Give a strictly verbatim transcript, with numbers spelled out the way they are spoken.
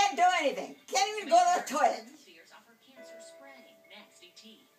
Can't do anything. Can't even go to the toilet. Fears of her cancer spreading. Next, E T